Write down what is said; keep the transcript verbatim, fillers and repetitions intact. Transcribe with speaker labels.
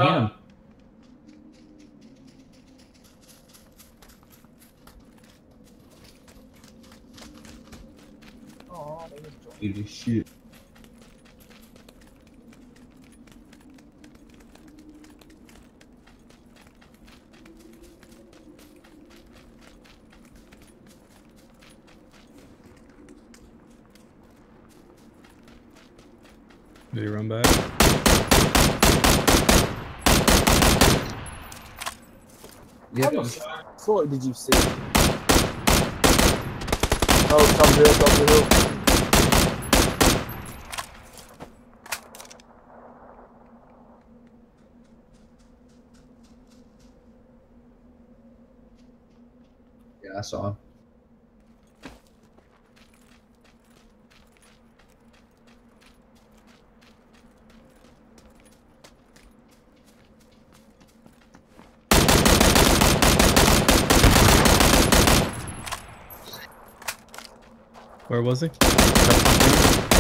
Speaker 1: him.
Speaker 2: Oh, they just joined.
Speaker 1: Eat this shit.
Speaker 3: Did he run back?
Speaker 1: Yeah.
Speaker 2: How much sort did you see? Oh, top of the hill, top of the hill.
Speaker 1: Yeah, I saw him.
Speaker 3: Where was he?